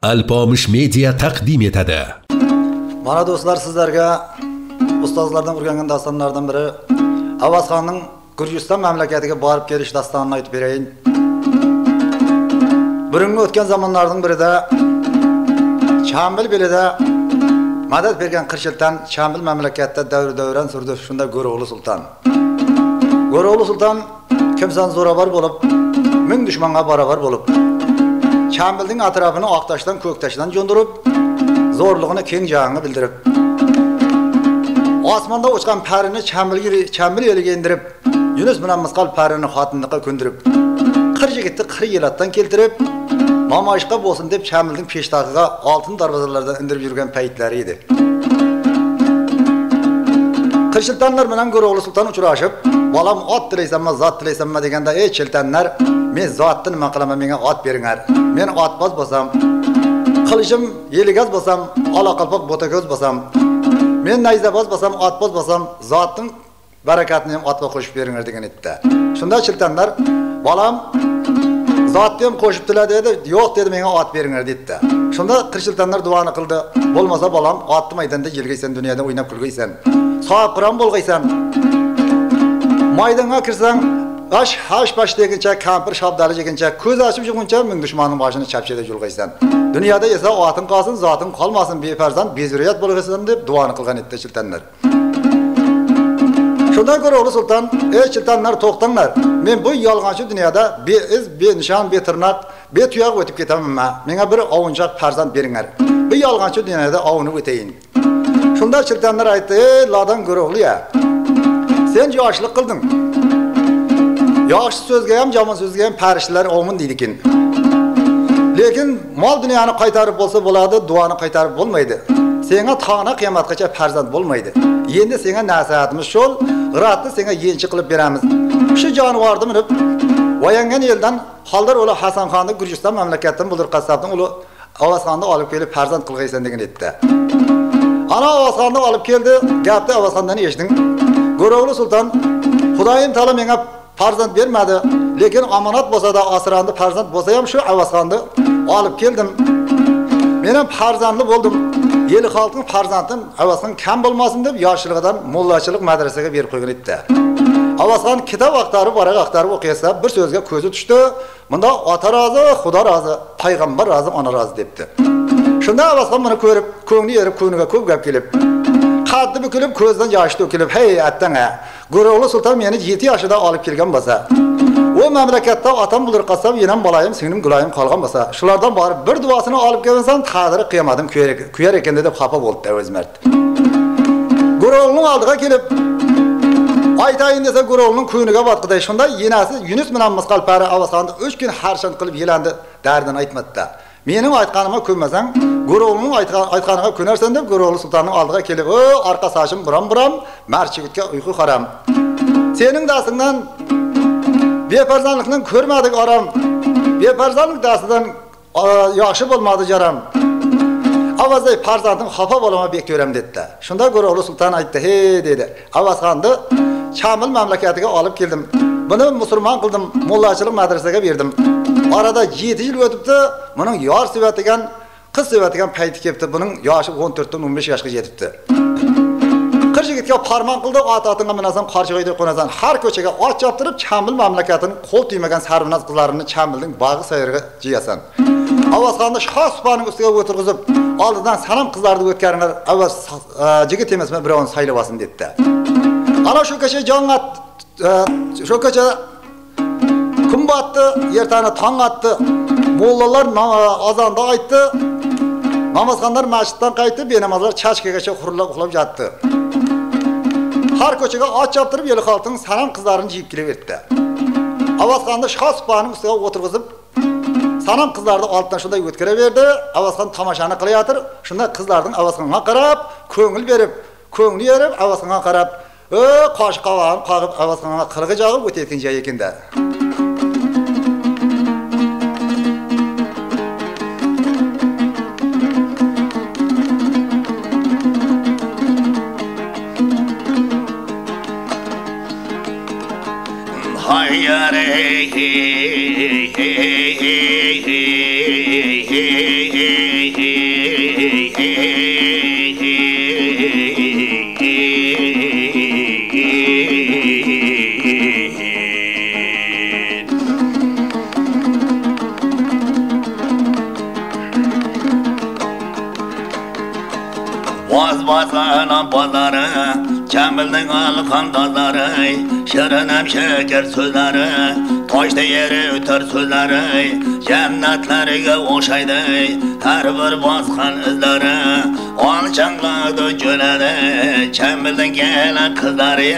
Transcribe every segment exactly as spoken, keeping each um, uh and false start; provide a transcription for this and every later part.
Alpomish Media taqdim etadi. Mana do'stlar, sizlarga ustozlardan o'rgangan dastonlardan biri Avazxonning Gürciston mamlakatiga borib kelish dastonini aytib berayin. Burungi o'tgan zamonlarning birida Chambil belida madad bergan Qirshiltan Chambil mamlakatida davr-davran surdi. Shunda Go'ro'g'li sulton. Go'ro'g'li sulton kimsan zo'rabar bo'lib, ming dushmanga barobar bo'lib, Chambilning atrofini oqtashdan, ko'ktashdan jo'ndirib, zo'rlig'ini keng jahonga bildirib, osmonda uchgan parini Chambilga Chambil eliga indirib, Yunus bilan misqol parini xotinliqqa ko'ndirib, qirq yigitni qirq yilotdan keltirib, namoyishga bo'lsin deb Chambilning peshtaxiga oltin darvozalardan indirib yurgan paytlari edi. Qirshiltanlar bilan Go'ro'g'li sulton uchrashib, "Bolam ot tilaysanmi, zot tilaysanmi?" deganda, "Ey chiltanlar, men zotni nima qilaman, menga ot beringlar. Men otboz bo'lsam, qilishim yeligaz bo'lsam, olaqalpoq bo'tako'z bo'lsam, men nayzaboz bo'lsam, otboz bo'lsam, zotning barakatini ham otga qo'shib beringlar" degan edi. Shunda chiltanlar, "Bolam zotni ham qo'shibdilar" dedi. "Yo'q" dedi, "menga ot beringlar" dedi. Shunda Qirshiltanlar duoni qildi. "Bo'lmasa bolam, otni maydonda yelgaysan, dunyoda o'ynab kulgaysan. Savob qiron bo'lgaysan. Maydonga kirsang, ash hash bash deguncha, kampir shabdali deguncha, ko'z ochib yurguncha ming dushmanning boshini chapchada julgaysan. Dunyoda esa oting qolsin, zoting qolmasin, befarzand, bezuriyat bo'lgaysan" deb duoni qilgan edi chiltanlar. Shunda Go'ro'g'li sulton, "Ey chiltanlar, to'xtanglar. Men bu yolg'onchi dunyoda beiz, benishon, betirnoq, betuyoq o'tib ketamanman. Menga bir ovunchoq farzand beringlar. Bu yolg'onchi dunyoda ovunib o'tayin." Shunda chiltanlar aytdi: "Ey lodan Go'ro'g'li-ya, sen yoshlik qilding. Yaxshi so'zga ham, yomon so'zga ham farishtalar ovmin deydikin. Lekin mol dunyoni qaytarib bo'lsa bo'ladi, duoni qaytarib bo'lmaydi. Senga tog'na qiyomatgacha farzand bo'lmaydi. Endi senga nasihatimiz shol, g'iratni senga yenchi qilib beramiz. Shu jonivorni minib, voyangan eldan Xoldar o'g'li Hasanxonni Gürciston mamlakatidan Buldur qassobning o'g'li Avazxonni olib kelib farzand qilgaysan" degan edi. Ana Avazxonni olib keldi, gapni Avazxondan eshiting. Go'ro'g'li sulton, "Xudoyim taolo menga farzand bermadi, lekin omonat bo'lsa-da asrandi farzand bo'lsa ham shu Avazxonni olib keldim. Men ham farzandli bo'ldim. Yeli xalqning farzandim Avazxon kam bo'lmasin deb yoshligidan mollachilik madrasaga berib qo'ygan edi. Avazxon kitob vaqtlari baraq vaqtlari o'qiysa, bir so'zga ko'zi tushdi. Bunda ota rozi, Xudo rozi, payg'ambar rozi, ona rozi debdi. Shunda Avazxon buni ko'rib, ko'ngli yerib, ko'ngliga ko'p gap kelib, qaddi bukilib, ko'zdan yosh to'kilib, "Hey, attanga, Go'ro'g'li sulton meni yetti yoshida olib kelgan bo'lsa, o mamlakatda otam Buldur qassob, yenam bolayim, singlim Gulayim qolgan bo'lsa, shulardan borib bir duosini olib kelsam, taqdiri qiyamatim kuyar ekan" deb xafa bo'ldi o'zmart. Go'ro'g'lining oldiga kelib aytayin desa, Go'ro'g'lining ko'ngliga botqiday. Shunda yenasi Yunus bilan misqol pari Avazxonni uch kun harshand qilib yelandi, dardini aytmadi. "Mening aytganimga ko'nmasang, Go'ro'g'lining aytganiga ko'narsan" deb Go'ro'g'li sultonning oldiga kelib, "O, orqa sochim buram-buram, marchigitga uyqu haram. Sening dastingdan befarzandlikni ko'rmadik aram. Befarzandlik dastidan yaxshi bo'lmadi jaram. Avazday farzandim xafa bo'lama bek ko'ram" dedi. Shunda Go'ro'g'li sulton aytdi: "He" dedi. "Avazxonni Chambil mamlakatiga olib keldim. Buni musulmon qildim, mollachilik madrasaga berdim. Arada yetti yil o'tibdi, buning yor sevatigan, qiz sevatigan payti kelibdi. Buning yoshi o'n to'rtdan o'n besh yoshga yetibdi. qirq yigitga farmon qildi, ot otinga minasan, qarchigoyda qo'nasan, har ko'chaga ot choptirib, Chambil mamlakatining qo'l tiymagan sarvinoz qizlarini Chambilning bog'i sayriga jiyasan. Avazxonni shoh supaning ustiga o'tirg'izib, oldidan sanam qizlarni o'tkaringlar, avaz jigit emasmi, birovni saylab olsin" dedi. Ana shu kecha jongat, shu kecha kun botdi, ertani tong otdi. Mollalar azonda aytdi. Namozxonlar masjiddan qaytib, benamozlar chashkagacha xurilab uxlab yotdi. Har ko'chaga ot choptirib, yeli xalqning sanam qizlarini jiyib kelaverdi. Avazxonni shoh supaning ustiga o'tirg'izib, sanam qizlarni oldidan shunday o'tkiraverdi. Avazxon tomoshani qilayotir. Shunda qizlarning Avazxonga qarab, ko'ngil berib, ko'ngli yerib, Avazxonga qarab, "O, qosh qavog'ini qoqib Avazxonga qirg'i jog'ib o'tayotgan joy ekan-da." Hayare hey hey hey hey hey hey Boz bozana bozları, Cemil'nin alkan dazları, Şırınem şeker sözleri, Taşta yeri öter sözleri, Cennetlerine oşaydı, her bir bozkan izleri, Alçanladı cölede, Cemil'den gelen kızları.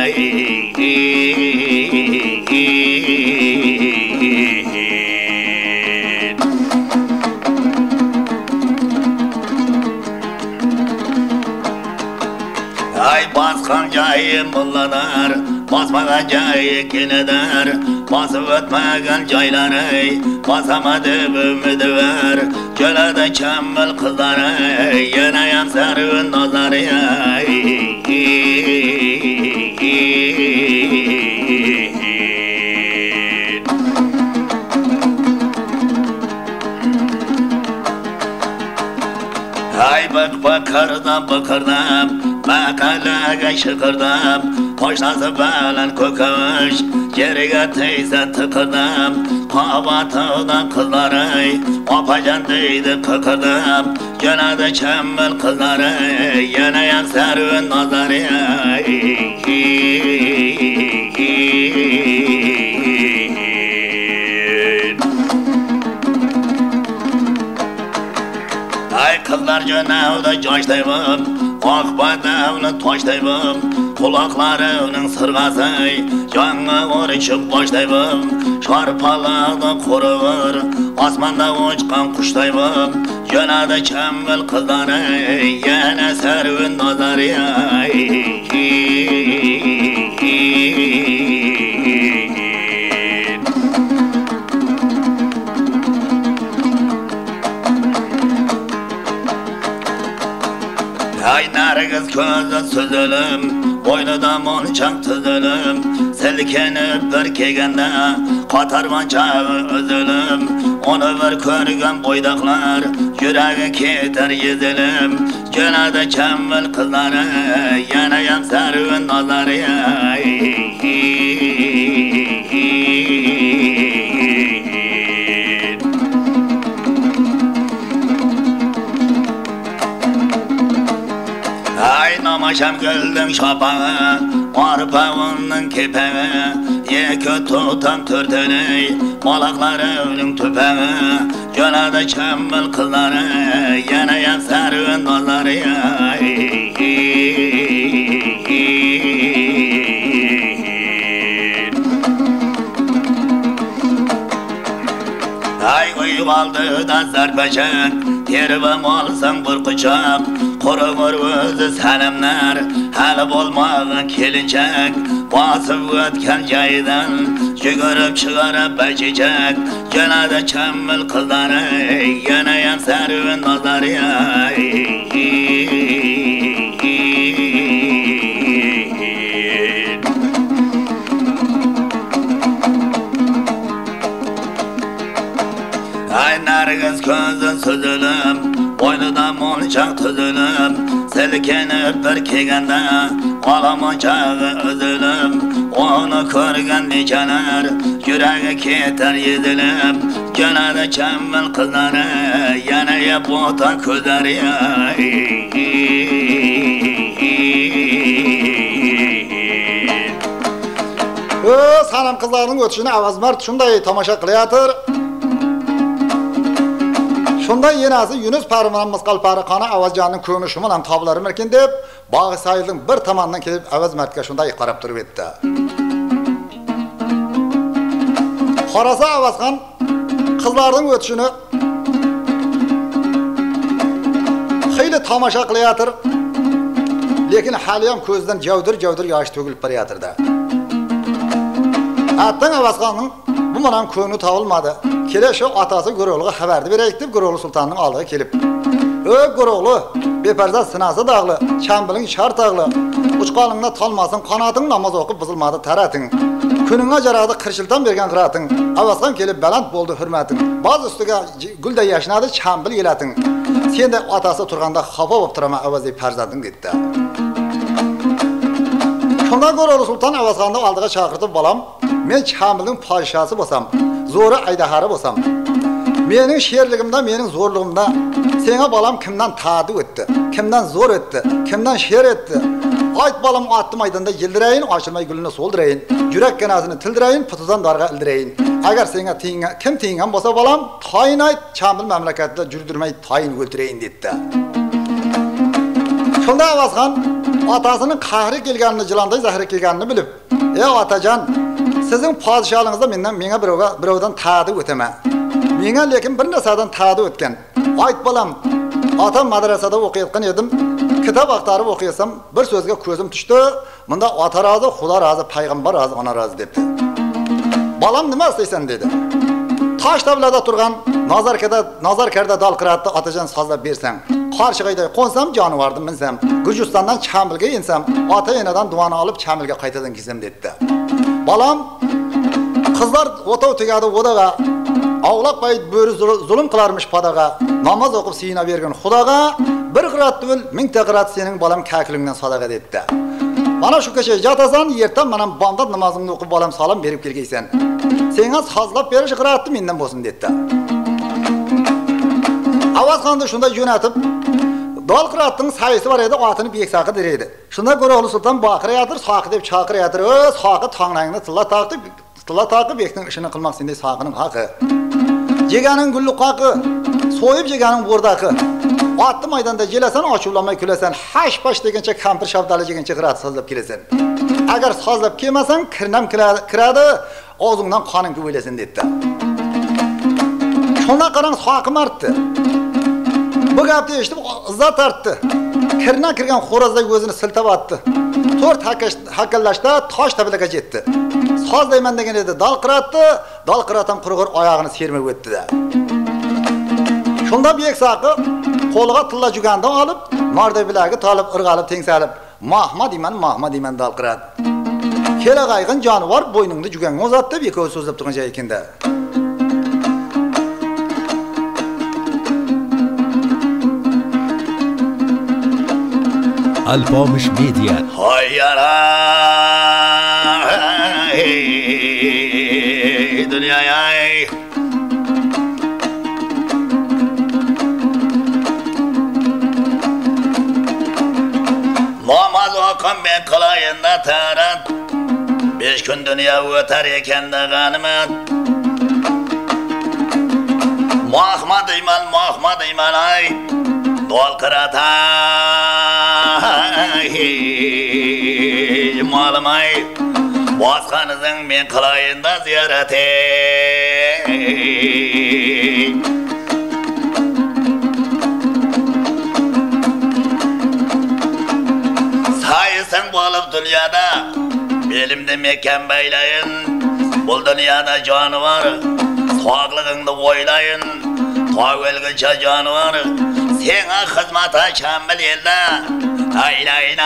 Ay baskan cayı mullalar, basmadan cayı kineder, basıp ötmegen cayları, basamadı ümidi ver, Cölede Cemil kızları, yeneyem servin nazları. Ay bak bakardım bakardım, Makalaga şıkırdım, Koşnası belen köküş, Gerige teyze tıkırdım, Kabatıdan kızları, Apacan deydi kıkırdım, Cönede Cemil kızları, Yeneyem servin nazları. Ay kızlar cönevde coştayım, Akbadavlı toştayım, kulaklarının sırgası, Canı oruçup boştayım, Şarpaladı kuruvur, Asmanda uçkan kuştayım, Cönede Cemil kızları, Yine servin nazarı. Ay nargız közü süzülüm, boynuda monçak tüzülüm, Silkenip bir kegende, Katarman çağı özülüm, Onu bir körgen boydaklar, Yüreği keter yezilim, Cönede Cemil kızları, Yeneyem servin nazarı. Ay namaşam güldüm şapağı, Arpağının kepeği, Yekü tutan törteni, Malaklarının tüpeği, Cönede Cemil kızları, Yeneyem servin nazarı. Ay uyuvaldı da zarpeşek, Teribim alsam bir kucak, Kurumur özü senemler, Hali bolmağın kelinecek, Basıp ötken caydan, Çıkarıp çıkarıp beçecek, Cönede Cemil kızları, Yeneyem servin nazarı. Ay nargız közün süzülüm, Boynuda monçak tüzülüm, Silkenip bir kegende, Alamon çağı özülüm, Onu körgen niceler, Yüreği keter yezilim, Cönede Cemil kızları, Yeneye botan közleri. Sanam kızlarının ötüşüne avaz mart şunday tamaşa kılayatır. Şunday yenası Yunus parmağımız kalparı kana avazcanın könüşümün ham tabları merken dep, bağı sayılın bir tamandan kelip avaz martga şunday qarab durup etdi. Qarasa avazgan kızlarının ötüşünü xeyli tamaşa kılayatır. Lekin haliyam ko'zdan javdir javdir yosh to'gilib boryapti. Atdan avazganning bu menan ko'ngli tavılmadı. Kele şu atası Guroğlu'ya haberdi bereyik deb Guroğlu sultanının aldığı kelip. Ö Guroğlu, beparza sınası dağlı, Çambilin şart dağlı. Uçqalыңda talmasın, kanatın namaz okup bızılmadı taratın. Kununga jaradı qirshiltan bergan qirating. Avasqan kelib baland bo'ldi hurmating. Boz ustiga gulday yashnadi chambil yelating. Senda otasi turganda xafa bo'lib turaman avazay farzanding dedi. Shundan ko'ra Sultan Avasqonni oldiga chaqirtib bolam, men chambilning podshosi bo'lsam, zo'ri aydahari bo'lsam, mening sherligimda, mening zo'rligimda senga bolam kimdan ta'di o'tdi, kimdan zo'r o'tdi, kimdan sher etdi? Ayt bolam atdım maydanda yildirayin, açılmay gülünü soldirayin, yürek genasını tildirayin, putudan darga ildirayin. Agar senga tinga, kim tingan bolsa bolam, tayin ayt, Chambil memleketinde jürdürmey tayin öldüreyin dedi. Şunda Avasqan atasının qahri kelganini, jilanday zahri kelganini bilib, "Ey atacan, sizin padişahlığınızda menden mena birovga birovdan ta'di o'tama. Menga lekin bir narsadan ta'di o'tgan. Ayt bolam, atam madrasada o'qiyotgan edim. Kitap aktarıp okuyasam bir sözge ko'zim tushdi. Bunda ota razı, Xudo razı, payg'ambar razı, ona razı debdi. Balam nima istaysan dedi. Tosh tablada turgan nazarkada nazarkarda dalqiratda atajan sozlab bersang, qarshig'ayday qo'nsam jonivordim minsam, Gurjistondan Chambilga insam, ota enadan duoni olib Chambilga qaytadan kelsam dedi. Balam qizlar o'ta o'tigadi odaga Ağlaq bayit bö'ri zulüm qilarmış padaga, namaz o'qib siyina bergan Xudoga bir qirat bil, ming qirat sening bolam kaklingdan sadaqa dedi. Mana shu kecha yatasan, ertan mana bomdod namozingni o'qib bolam salom berib kelgaysan. Senga sozlab berish qiratni mendan bo'lsin dedi. Avasqonni shunda jo'natib, dol qiratning sayisi bor edi, otini beksaqi der edi. Shunda Qo'rg'li Sulton baqirayotir, soqi deb chaqirayotir. O, soqi tonglangni tilla taqib, tilla taqib bekning ishini qilmoq sendek soqining haqi. Jeganing gulli qoqi, so'yib jeganing bo'rdaqi. Otni maydonda jelasan, ochuvlanmay kulasan, hash pash degancha kampir shavdali degancha qirat sozlab kelasan. Agar sozlab kelmasang, kirnam kiradi, og'zingdan qoning o'ylasin dedi. Shuna qarang soqim artdi. Bu gapni eshitib izzat artdi. Kirna kirgan xo'rozdek o'zini siltab atdi. To'rt hakkallashda tosh tablaga jetdi. Sozdayman degan edi, dal qiratdi, dal qiratam qurg'ur oyog'ini sermay o'tdi. Shunda beksaqi qo'liga tilla jugandan olib, marda bilagi tolib, irg'alib, tengsalib, "Mahmad deyman, Mahmad deyman dal qirat." Kela qayg'in jonivor bo'yningda juganga uzatdi, beko'z so'zlab turgan joy ekanda. Alpomish Media. Hayyara dünyaya namaz oqim ben qilayin da tarat. Besh kun dunyo o'tar ekan da g'animat. Mahmad deyman, Mahmad deyman ay. Dol qiratay malamay bosqanizing men qilayin da ziyorati. Sayısın bo'lib dunyoda belimde mekan baylayin. Bu dunyoda joni var, sog'lig'ingni o'ylayin. Tavvelgacha joni var, senga xizmata Chambil elda aylayna.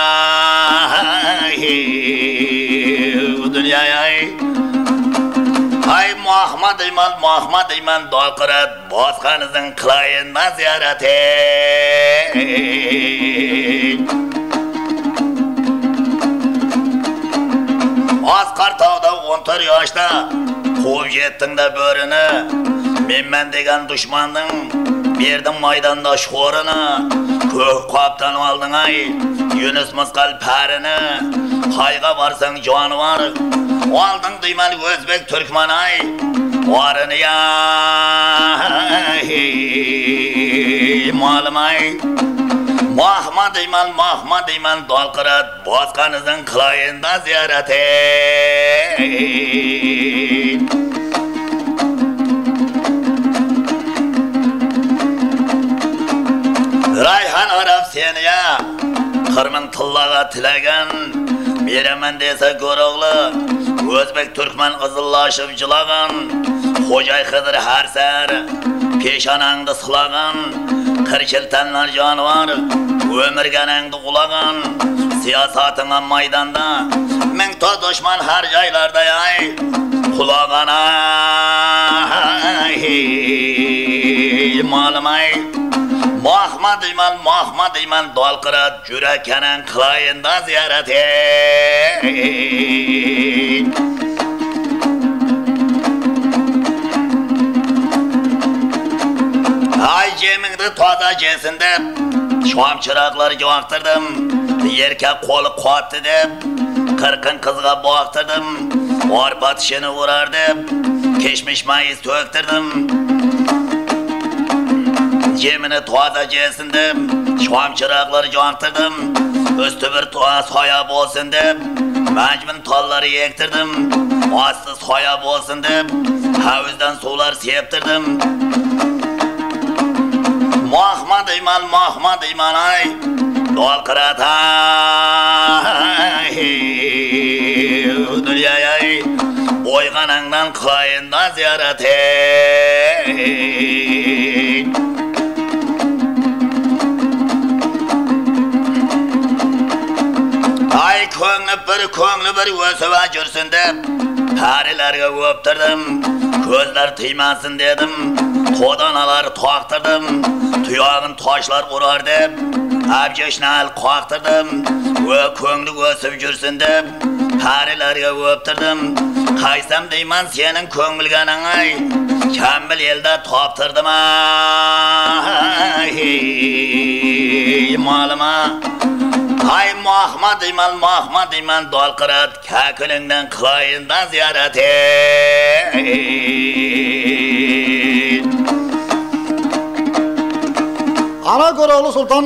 Dunyoya ay Mahmad deyman, Mahmad deyman dol qirat, bosqanizing qilayin ziyorati. Asqar tog'da o'n to'rt yoshda quvib yetding da bo'rini. Menman degan dushmanning berdim maydonda sho'rini. Ko'k qopdan olding ay Yunus misqal parini. Qayga borsang jonivor olding deyman o'zbek turkman ay varini ya. Malimay Mahmad deyman, Mahmad deyman dol qirat, bosqanizing qilayin da ziyorati. Rayhan arab seni ya qirmin tillaga tilagan, beraman desa Qo'rg'li o'zbek turkman qizillashib jilagan. Xo'jay Xidir har sar peshonangda silagan, Kırçıltanlar canavar, ömürgenengdi kulagan, siyasatına maydanda, min to düşman her jaylarda yay, kulagan ay, malım ay. Mahmad iman, Mahmad iman dolqirat jurakenin kılayında ziyaret ey. Ay cemingdi toza jesinde, şam çırakları joktırdım, yerke kolu qotdi deb, qirqin qizga boqtirdim, orpa tishini urardim, keşmiş mayiz to'ktirdim. Cemini toza jesinde, şam çırakları joktırdım, üstü bir toğa soya bolsun deb, majmin tolları ektirdim, osti soya bolsun deb, havuzdan suvlar septirdim. Mahmad iman, Mahmad iman ay, dolqirat ay, dünyay ay, boyganangdan kıyında ziyaret ey. Ay ko'ngli bir ko'ngli bir o'sib жүрсін deb, parilarga o'ptirdim, ko'zlar tiymasin dedim, to'danalar toqtirdim, tuyog'in toshlar urar deb, abjeshnal qoqtirdim, va ko'ngli o'sib жүрсін deb, parilarga o'ptirdim, qaysam deyman sening ko'ngilganing ay, kambil elda toptirdim ay, malima. Ay Mahmad iman, Mahmad iman dolqirat, kakilingdan kıyından ziyaret ey. Ana Qo'roqli Sultan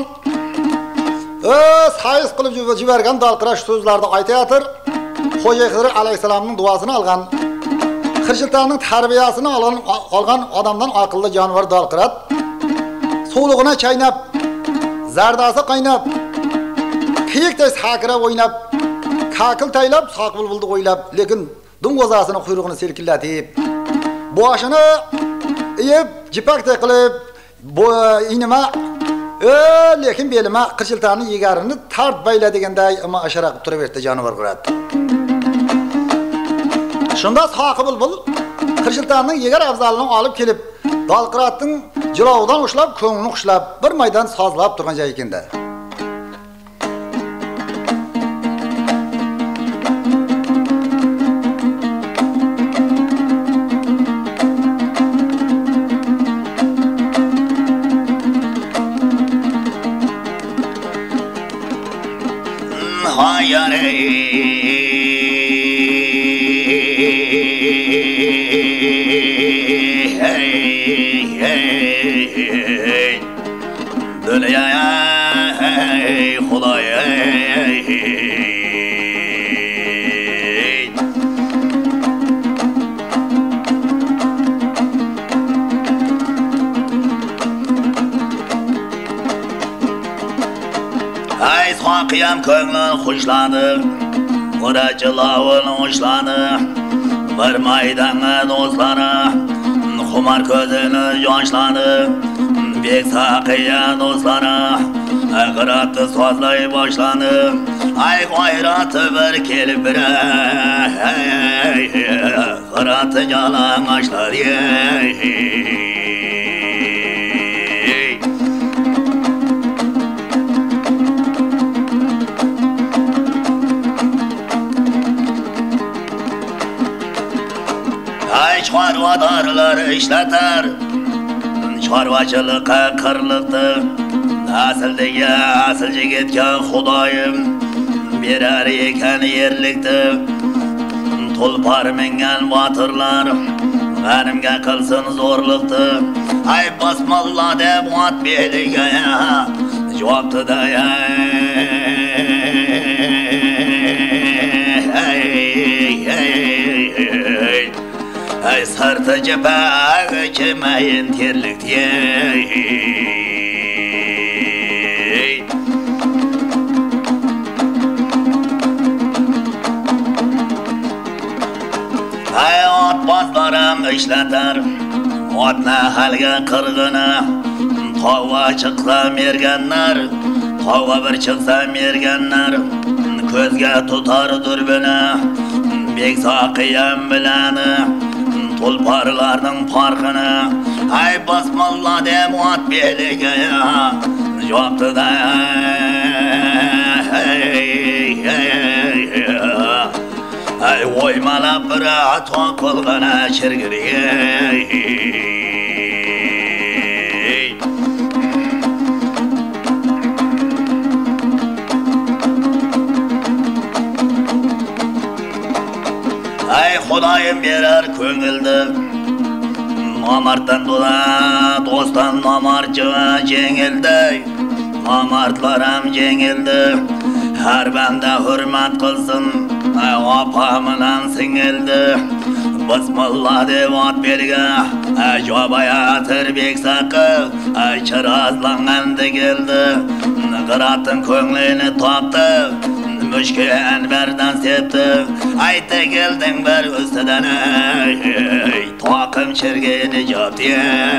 sayis qilib jibergan dolqirat so'zlarni aytayotir. Xo'ja Xizr alayhisalomning duosini olgan, Qirchiltanning tarbiyasini olgan olgan odamdan aqlli jonivor dolqirat. Suvlig'ini chaynab, zardasi qaynab, kiyikday sakrab o'ynab, kakil taylab, soq bulbulni o'ylab, lekin dung'ozasini quyrug'ini selkillatib, boshini iyib, jipakday qilib, bu inima, e lekin belima Qirchiltanning yegarini tart bayla deganday ama ashara qilib turaverdi jonivor qiladi. Shunda soq bulbul Qirchiltanning yegar afzalini olib kelib, dolqiratning jilovidan ushlab, ko'nglini qushlab, bir maydon sozlab turgan joy ekanda. Hayır ey, hey, hey, hey, dünyaya hey, Xudaya hey, ay soqiyam ko'nglim xushlandi, Qo'rachilovini ushlandi, bir maydonga do'stlari, xumar ko'zini yoshlandi, bek soqiya do'stlari, g'irati sozlay boshlandi, ay g'ayrati bir kelib bir, g'irati yalang'ochlar ey. Chorvadarlar ishlatar, chorvachilikqa qirliqdi, asildagi asl yigitga Xudoyim berar ekan yerlikdi. Tulpar mingan botirlar g'animga qilsin zo'rliqdi, ay basmallah deb ot beliga javobdi-da ay sarta cepaga çemeyin terlik diye. Ay ot bazlarım işleter, otna halga kırgını, Tavga çıksa merganlar, tavga bir çıksa merganlar, közge tutardır beni, bek saqiyam bilani, tulparlarning farqini. Ay basmalla dem ot beliga yoqdi da. Ay o'ymalab bir ato qilgana chirgiriga. Ay Xudoyim berar ko'ngildi. Namartdan dola dostdan namartçı jengildi. Namartlaram jengildi. Har banda hurmat qilsin. Ay opaminan singildi. Bismillah deb ot belga. Ay jobayatır bek saqi. Ay chirazlangandi keldi. Qiratin ko'nglini topdi. Müşken berden septi. Ayta geldin ber üstüden. Takım çirgini yaptı.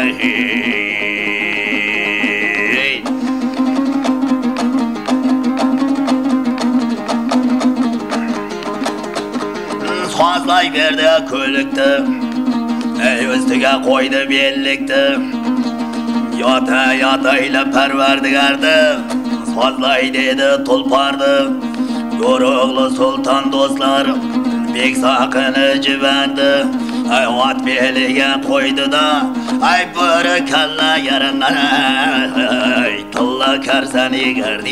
Fazlay verdi köylükte. Ey üstüge koydu bellikte. Yata yata ile perverdigardi. Fazlay dedi tulpardı. Yoruqlu sultan dostlar bek saqini jibendi. Ay ot beliga qo'ydi da. Ay bir kalla yaranlar. Ay tilla karsan egardi.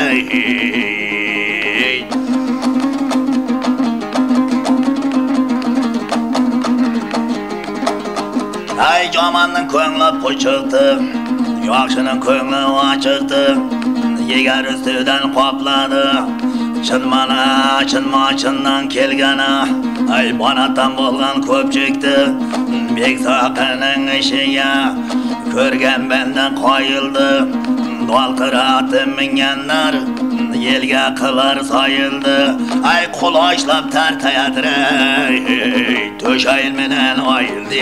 Ay jomonning ko'ngli puchiqdi. Yaxshining ko'ngli ochiqdi. Yegar ustidan qopladi. Çınmana, çınma çından kelgana. Ay banatan bolgan köpçükti. Bek saqinin işiga ko'rgan benden qoyildi. Dolqiratı minganlar yelga qilar soyildi. Ay quloqlab tartayadir. To'shayil menen oyildi.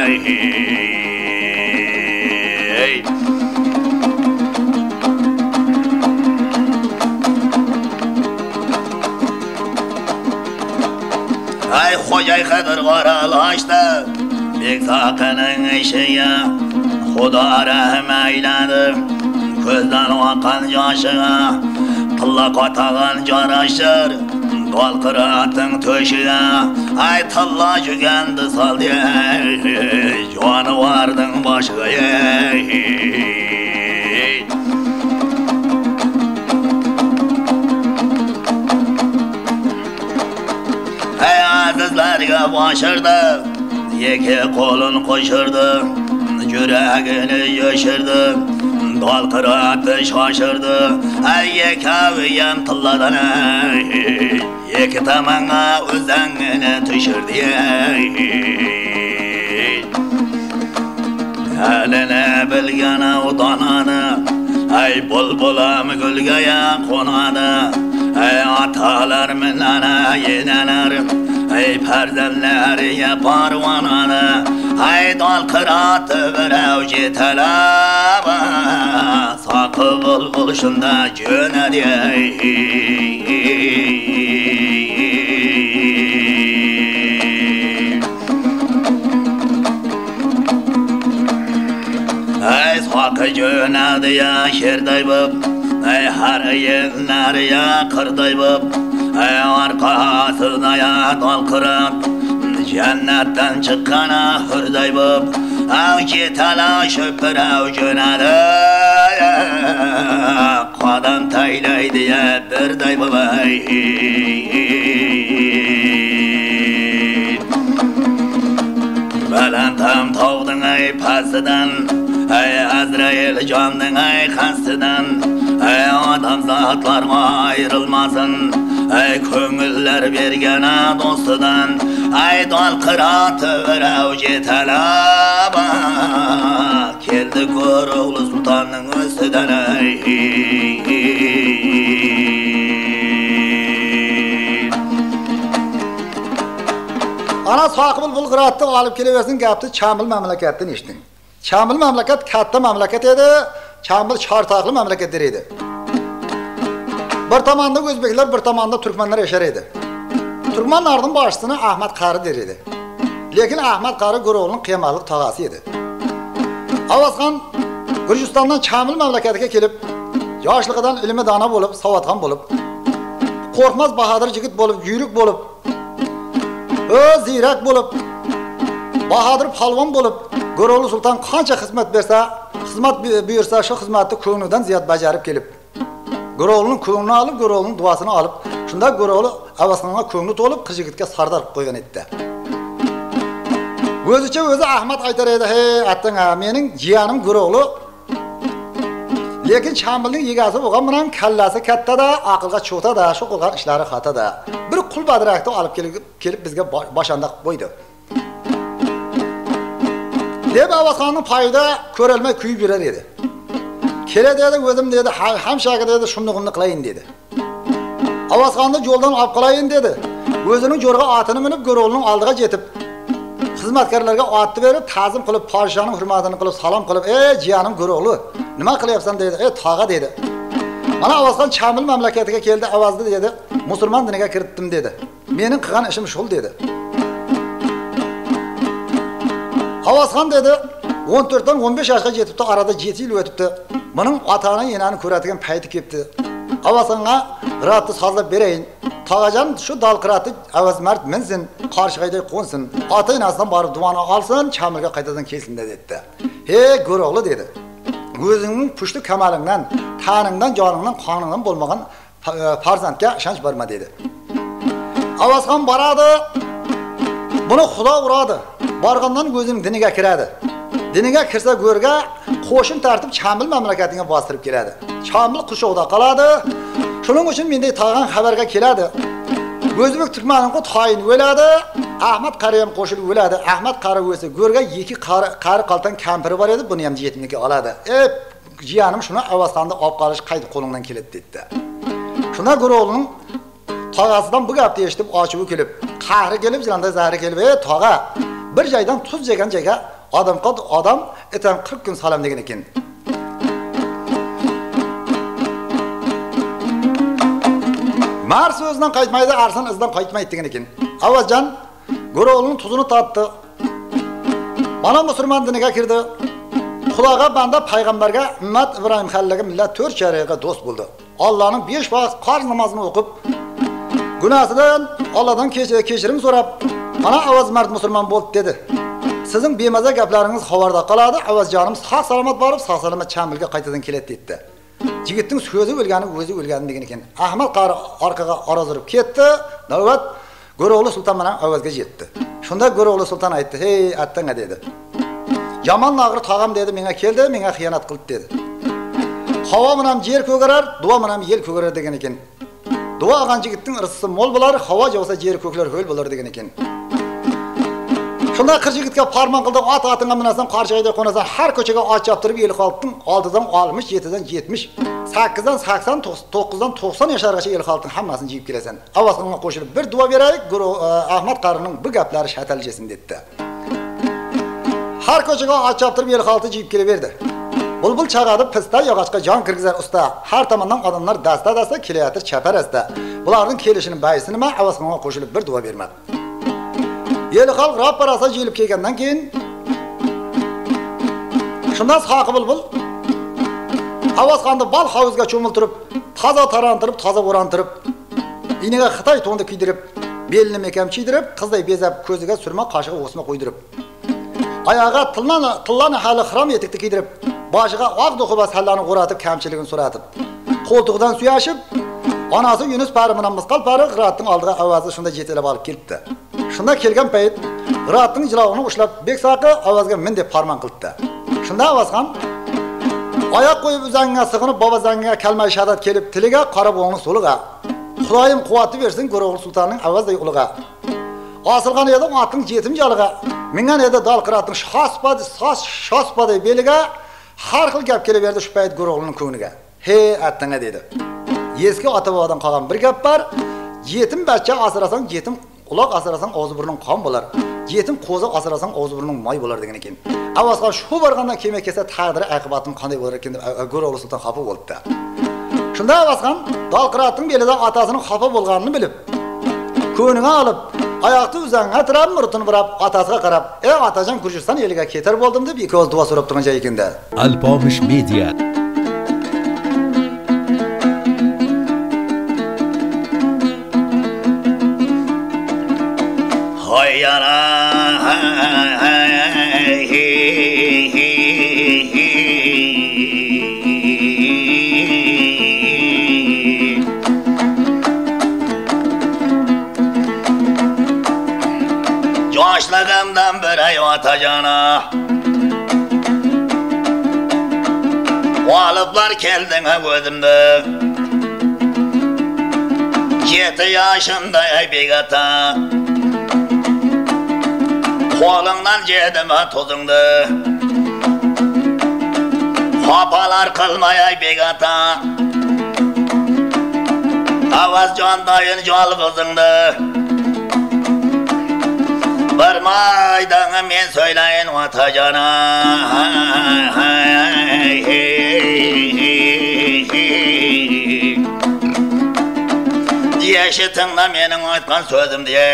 Ay xo'jay Xadir qoralaşdi. Bek saqinin ishiga Xudo rahim ayladi. Ko'zdan oqqan yoshiga tilla qotag'an jarashir. Dolqirating to'shiga ay tilla jugandi soldi. Jonivorning boshiga. Azizlarga boshirdi, yeki qo'lin qo'shirdi, yuragini yoshirdi, dolqirati shoshirdi. Ay yekaviyam tilladan, yeki tomonga o'zangini tushirdi. Halini bilgani udonani, ay bulbulam gulgaya qo'nadi. Ay atalar minana yenalar. Ay farzandlariga parvonani. Ay dolqiratı birov jetalab. Saqi bulbul shunda jo'nadi. Ay saqi jo'nadi ya sherday bo'p. Ay har yerlar ya qirday bo'p. Ay orqasida ya dolqirat jannatdan chiqqana hurday bo'p. Avji talashib birov jo'nadi. Qadam taylaydi ya birday bo'p. Balandam tog'ding ay pastidan. Ay Azrail jonning ay qasdidan. Ay odam zotlarga ayrilmasin. Ay ko'ngillar bergana do'stidan. Ay dolqiratı birov jetalab. Keldi Qo'roqli sultonning ustidan. Ana Saqi bulbul qiratni olib kelaversin gapni Chamil mamlakatdan eshitding. Chamil mamlakat katta mamlakat edi. Chamil çartaqlı mamlakatlar edi. Bir tomonda o'zbeklar, bir tomonda turkmanlar yashar edi. Turkmanlarning boshchisi Ahmad Qari der edi. Lekin Ahmad Qari Go'ro'ning qiyomatlik tog'asi edi. Avazxon Gürcistondan Chamil mamlakatiga kelib, yoshligidan ilmi dona bo'lib, savodxon bo'lib, qo'rqmas bahodir yigit bo'lib, yuyruq bo'lib, o'z ziyrak bo'lib, bahodir palvon bo'lib, Go'ro'li sulton qancha xizmat bersa, xizmat buyursa, shu xizmatni ko'nglidan ziyod bajarib kelib, Go'ro'lining ko'nglini olib, Go'ro'lining duosini olib, shunda Go'ro'li Avazxonga ko'ngli to'lib, qiz yigitga sardor qilib qo'ygan edi. O'zicha o'zi Ahmad aytar edi, "Hey, atting, mening jiyanim Go'ro'li. Lekin Chamilning egasi bo'lgan bilan kallasi katta-da, aqlga cho'ta-da, shu qilgan ishlari xata-da. Bir qul badrakni olib kelib, kelib bizga boshanda qilib qo'ydi." Deb Avazxonning payida ko'rolmay kuyib yurar edi. "Keladi dedi, o'zim dedi, hamshagi dedi, shundoqimni qilayin" dedi. Avazxonni yo'ldan olib qolayin dedi. O'zining jo'rga otini minib Go'ro'lining oldiga yetib, xizmatkorlarga otni berib, ta'zim qilib, podshoning hurmatini qilib, salom qilib, "Ey, jiyanim Go'ro'li, nima qilyapsan?" dedi. "Ey, tog'a" dedi. "Mana Avazxon Chamil mamlakatiga keldi, avazda dedi, musulmon diniga kiritdim" dedi. "Mening qilgan ishim shul" dedi. Avazxon dedi, o'n to'rtdan o'n besh yoshga yetibdi, arada yetti yil o'tibdi. Buning ota-ona enani ko'radigan payti kelibdi. Avazxonga g'iratni sozlab berayin. Tog'ajon shu dal qiratni Avazmard minsin, qarshig'ayday qo'nsin. Ota-onasidan borib duoni olsin, Chamilga qaytadan kelsin dedi. "Hey, Go'ro'li" dedi. "O'zingning pushti kamalingdan, taningdan, joningdan, qoningdan bo'lmagan farzandga ishonch berma" dedi. Avazxon boradi. Buni Xudo uradi. Borgandan o'zining diniga kiradi. Diniga kirsa go'rga qo'shin tartib Chamil mamlakatiga bostirib keladi. Chamil qushoqda qoladi. Shuning uchun menday tog'an xabarga keladi. O'zbek Turkmanining toyin o'ladi, Ahmad Qari ham qo'shilib o'ladi. Ahmad Qari o'lsa go'rga ikki qari qari qaltan kampiri bor edi, buni ham yetimlikka oladi. "Ey, jiyanim shuni Avazxonni olib qolish qayt qo'lingdan keladi" dedi. Shunda Go'ro'lining tog'asidan bu gapni eshitib ochivi kelib, qahri kelib, jilanda zahri kelib, "Ey, tog'a, bir joydan tuz yegan joyga odam qod odam etan qirq kun salom degan ekan. Mar so'zdan qaytmaydi, arson izdan qaytmaydi degan ekan. Avazjon Go'ro'lining tuzini tatdi. Mana musulmon diniga kirdi. Xudoga banda payg'ambarga ummat Ibrohim xalliga millat to'rt shariatga do'st bo'ldi. Allohning besh vaqt farz namozini o'qib, gunohidan Allohdan kechirim so'rab, mana Avazmard musulmon bo'ldi dedi. Sizning bemaza gaplaringiz xabarda qoladi. Avazjonim sog' salomat borib, sog' salomat Chamilga qaytadan keladi dedi. Yigitning so'zi o'lgani, o'zi o'lgani degan ekan. Ahmad Qari orqaga orazirib ketdi. Navbat Go'ro'li sulton bilan Avazga yetdi. Shunda Go'ro'li sulton aytdi: "Hey, attanga" dedi. "Yomon nag'ri tog'am dedi, menga keldi, menga xiyonat qildi" dedi. "Havo bilan yer ko'garar, duo bilan yel ko'garar" degan ekan. Duo qilgan yigitning rizqi mo'l bo'lar, havo javosa yer ko'klar ho'l bo'lar degan ekan. Shunda qirq yigitga farmon qildi, ot otinga minasan, qarshig'ida qo'nasan, har ko'chaga ot choptirib el xalqning oldidan oltmish, yettidan yetmish, sakkizdan sakson, to'qqizdan to'qson yoshargacha el xalqning hammasini yeyib kelasan. Avazxonga qo'shilib bir duo beraylik, Ahmad Qarining bu gaplari shataljasin dedi. Har ko'chaga ot choptirib el xalqni yeyib kelaverdi. Bulbul chaqadi, pista yog'ochga jon kirgizar usta. Har tomondan odamlar dasta-dasta kelayotir chaparasda. Bularning kelishini bayisi nima? Avazxonga qo'shilib bir duo bermadi. Yeli xalq rab parasa jilib kelgandan keyin shundan saqi bulbul Avazxonni bal havuzga cho'miltirib, toza tarantirib, toza o'rantirib, iniga Xitoy to'ndi kiydirib, belini mekam chiydirib, qizday bezab, ko'ziga surma, qoshiga o'sma qo'ydirib, oyog'iga tillan tillan hali xirom etikni kiydirib, boshiga oq do'qi sallani o'ratib, kamchiligini so'ratib, qo'ltig'idan suyashib, onasi Yunus pari bilan misqal pari G'iratning oldiga Avazni shunda yetilab olib keldi. Shunda kelgan payt G'iratning jilovini ushlab Beksaqi Avazga min deb farmon qildi. Shunda Avazxon oyoq qo'yib uzangiga sig'inib, bobozangiga kalma shahadat kelib, tiliga qarab o'ngni so'liga. Xudoyim quvvatni bersin Go'ro'li sultonning Avazday uliga. Osilgan edi otning yetim joliga, mingan edi dal G'iratning shospadi, sos shospadi beliga, har xil gap kelaverdi shu payt Go'ro'lining ko'ngliga. "Hey, attanga" dedi. "Eski ota-bobodan qolgan bir gap bor. Yetim bachcha asrasang, yetim uloq asrasang, og'zi burning qon bo'lar. yetim qo'zi asrasan og'zi burning moy bo'lar degan ekan. Avvasqa shu borganda kema kelsa taqdiri aqibatim qanday bo'lar ekan deb Go'ro'g'li sulton xafa bo'ldi. Shunda avvasqam Dalqiratning belida otasining xafa bo'lganini bilib, ko'ningga olib, oyoqni uzanga tirab, murtini burab, otasiga qarab, "Ey otajon, Gurjiston eliga ketar bo'ldim" deb ikkovi duo so'rab turgan joy ekanda. Alpomish Media. Hoy yana Yoşlagamdan bir ay atacana Valıplar geldin ha gözümde Yedi yaşımda ay begata Kolundan yedim ha tozumda Hapalar kılmay ay begata Avaz candayın cal kızında Bir maydana men söyleyin atacana Yeşitinle menin aytkan sözüm diye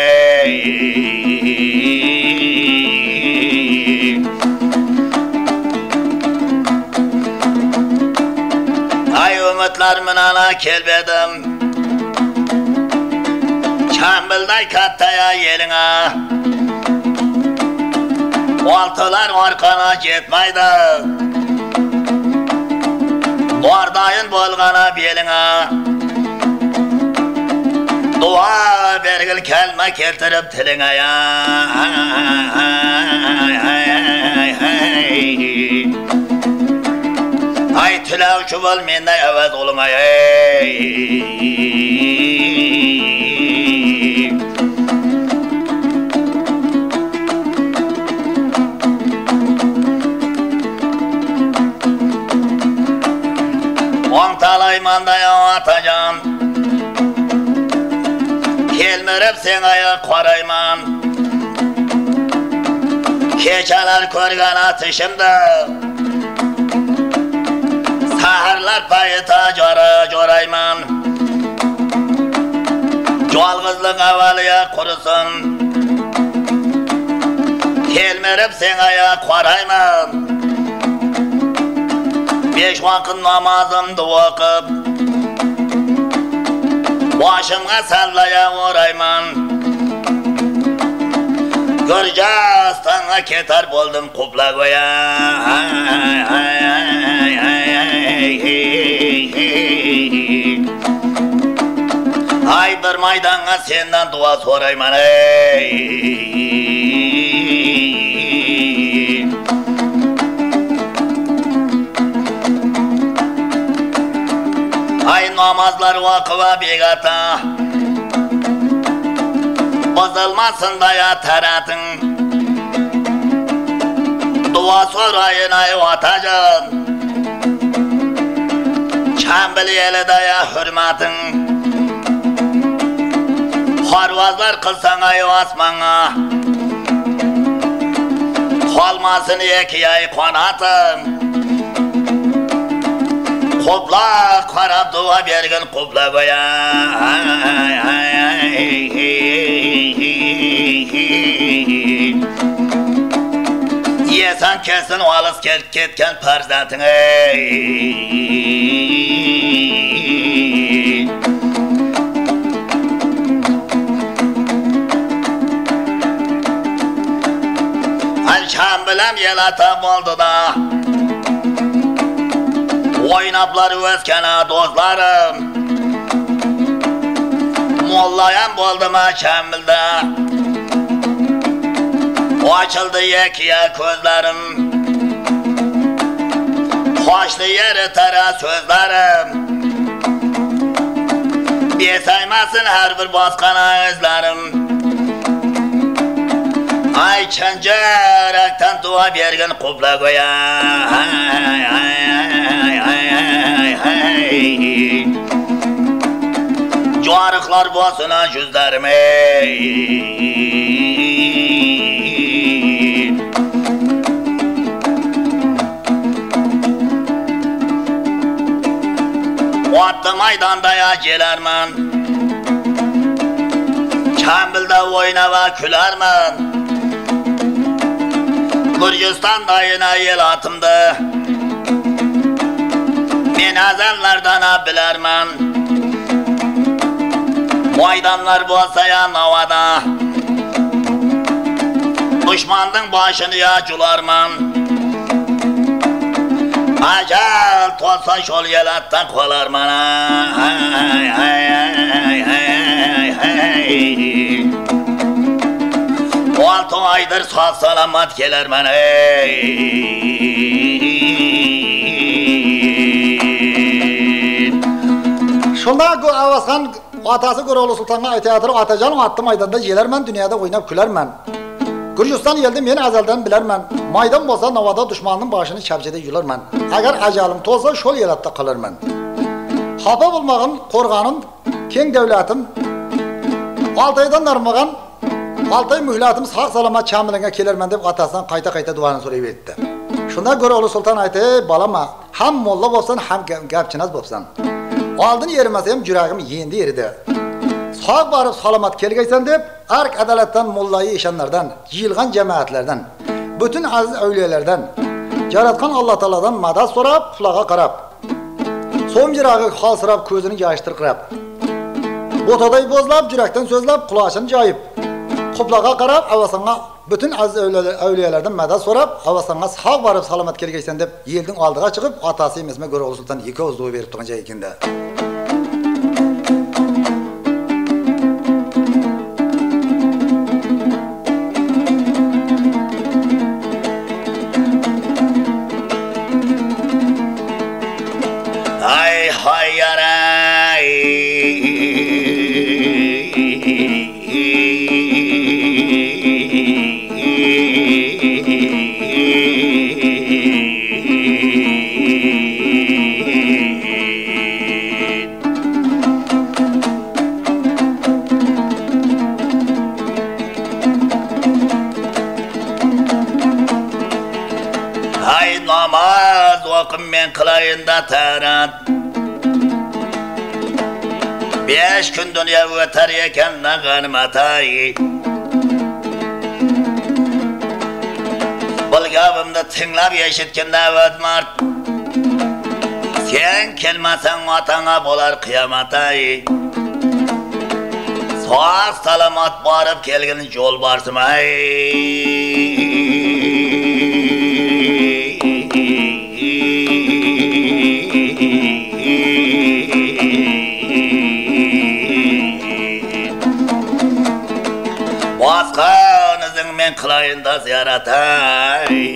Ay ümitlermin ana kelbedim Çambilday kattaya yeline Altılar arkana gitmeydi Vardayın bolgana beline Dua bergil kelme keltirip tiline ya Ay tülavçı bol mende evet olun ay Talayman ya atacağım Kelmirip sen ayak korayman Keçeler körgen atışımda Saharlar payıta cora corayman Yalgızlık avalıya kurusun Kelmirip sen ayak korayman Beş vakit namazımda okuyup Başımga sallaya orayman Gürcistan'a ketar boldum kupla goya Ay bir maydana senden dua sorayman Ay namazlar vakıva begata Bozulmasın da ya taratın Dua sorayın ay atacağım Çambili eli da ya hürmetın Harvazlar kılsan ay asmana Kalmasın iki ay konatın Kopla karab dua bergin kopla goya Yesan kesin oğluz ketken farzatın Alşam bilem yelatam oldu da Oynaplar özkene dostlarım Mollayan buldum ha Çambil'de Açıldı yekiye közlerim Hoşlu yeri tara sözlerim Bir saymasın her bir baskana özlerim Ay çencerekten dua bergin kupla goya Cuarıklar basına cüzlerimi Otlı maydanda ya gelermen, Kambilde oynava külermen, Gürcistan'da yine yel atımdı, Men azallardan bilermen, Maydanlar bolsa ya navada, Düşmanın başını ya cularman, Acel tolsa şol yelattan kolarman. Hay hay hay hay hay. Altı aydır sağ salamat gelerman. Şunda Avaskan atası Goroğlu Sultan'a aytayadır, Atacan'ın attı maydanda gelermen, dünyada oynap külermen. Gürcistan yeldim yeni azaldan bilermen. Maydan bolsa navada düşmanın başını çapçede yularman. Agar acalim tolsa şol yelatda kalırman. Hapa bulmağın, korganım, keng devletim, Altaydan narmağın, Altay mühlatım sağ salamat çamilenge kelermen deb atasından kayta kayta duanı sorayıp etti. Şunda Goroğlu Sultan aytı, balama, ham molla bolsan, ham gapçınaz bolsan. Aldın yerimesem cüragim yendi yeride. Sağ barıp salamat kelgeysen deb, ark adalettan mollayı işanlardan, yığılgan cemaatlerden, bütün aziz övliyelerden, yaratkan Allah Taala'dan madat sorap, kulağa qarap. Som jirağı halsırap, közünü yaştırqırap. Botaday bozlap, yürekten sözlap, kulağını cayıp. Kuplağa qarap, avasana bütün aziz övliyelerden madat sorap, avasana sağ barıp salamat kelgeysen deb, yeldin aldığa çıkıp, atası emesme Goroğlu Sultan iki ozluğu verip tuğunca ekinde. Hay hay yaray. Hay namaz okum men kılayında tarat. Beş gün dünya öter yeken nağanım atay. Bulgavımda tınlap yeşitken davet mart. Sen kelmesen atana bolar kıyamatay. Sağ salamat barıp kelgin yol barsım ay. Başkanızın men kılayında ziyaratay.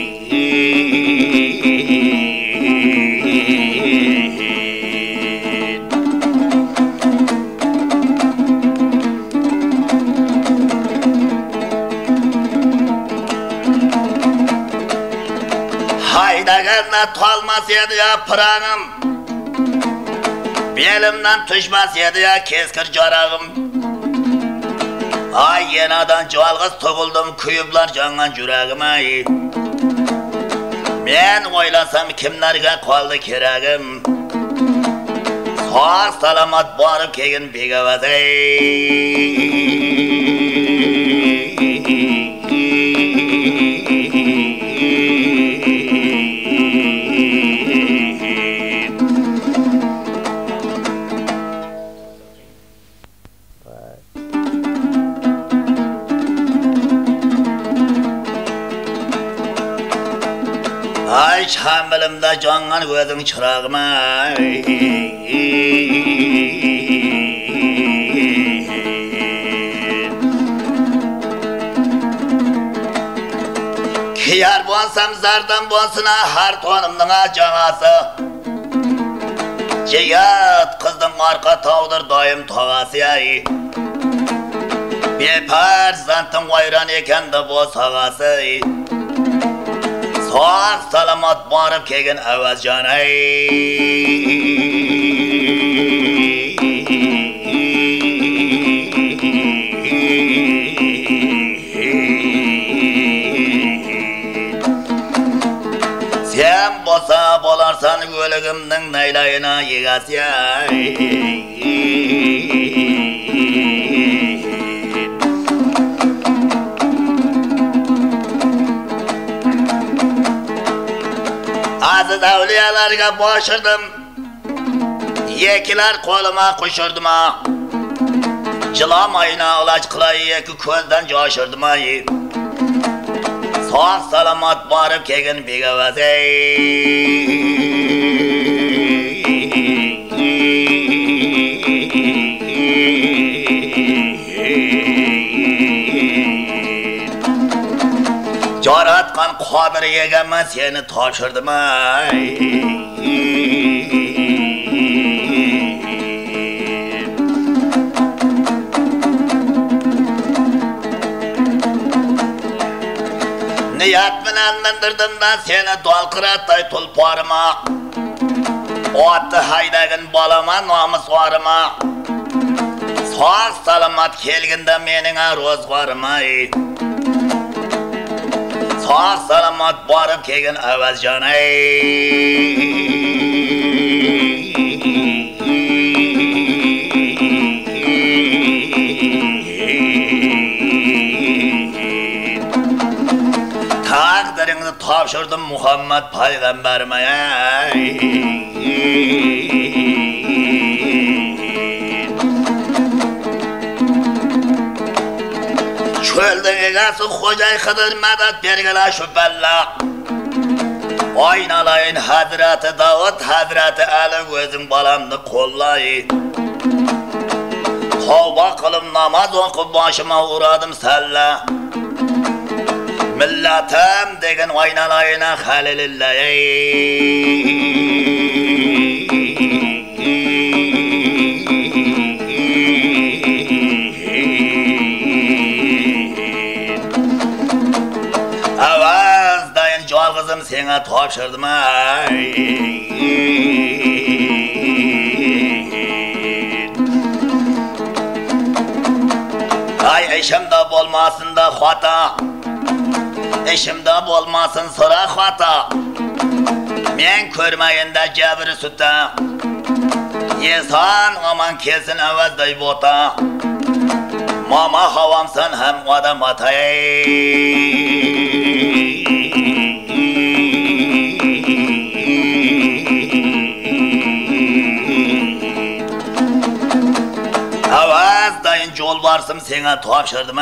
Haydaganla tolmasaydı ya pırağım, belimden düşmasaydı ya keskir carağım. Ay yenadan жалғыз toguldum kuyublar jangan juragim ay. Men oylasam kimlarga qoldi keragim. Sağ salamat borib kelgin begavaz ay. Ay çamilimde cangan gözün çırağım ay. Kiyar bolsam zardan bolsuna har tonumdun acağası. Ceyat kızdın arka tağdır dayım tağası ay. Bepar zantın vayran eken de bol sağası. Sağ salamat barıp kelgin Avazcan ay. Sen bolsa bolarsan o'ligimning naylayına yegasya. Aziz avliyalarga boshirdim. Yekilar qo'lima qo'shirdim. Jilamayna iloj qilay yeki ko'zdan joshirdim. Sağ salamat barib kelgin begavazey. Jaratqan Qodir yegaman seni topshirdim. Niyat bilan mindirdim ben seni dolqiratay tulparıma. Otni haydagin balama nomus varıma. Sağ salamat kelginde mening ro'zg'orim. Sağ salamat barib kelgin avazjon ey. Takdirini topshirdim Muhammad payg'ambarime. Çölden egasi Xo'jay Xidir madad bergilar shu balla. Oynalayın Hazrati Davud, Hazrati Ali o'zing balamni qo'llay. Tavba qilib namoz o'qib boshima uradim salla. Millatim degan oynalayına Halilillah. Avazdayın yolg'izim senga topshirdim. Ay eşimde bo'lmasin da xata. Eşimde bo'lmasin sıra xata. Men ko'rmayinda jabr suta. Yesan aman kelsin avazday bota. Mama havamsan hem odam atay. Avazdayın yol varsım sena topshirdim.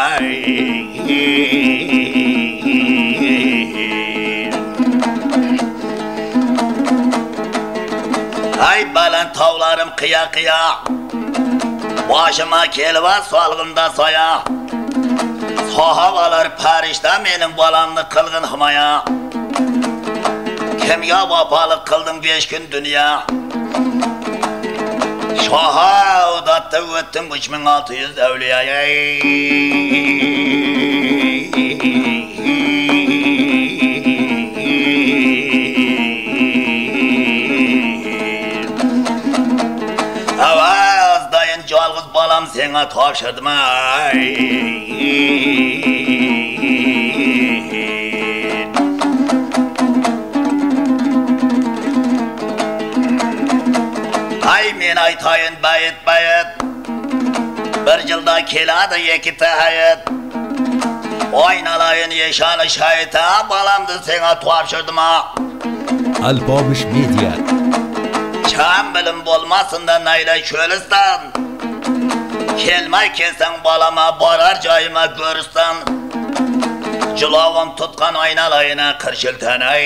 Ay baland tog'larim qiya qiya. Boshima kelva solg'inda soya. Sahobalar farishta mening balamni qilgin himoya. Kimga vafoliq qildim besh kun dunyo. Shahodatda o'tdim uch ming olti yuz avliya. Avazdayın yolg'iz balam senga topshirdim. Ay men aytayin bayit bayit. Bir yilda keladi ikkita hayot. Oynalayın yeshani shayta balamni senga topshirdim. Alpomish Media. Çam bilim bo'lmasin da naylay cho'listan. Kelmay kelsang balama borar joyima ko'rstan. Jilovam tutgan oynalayına qirshiltan ay.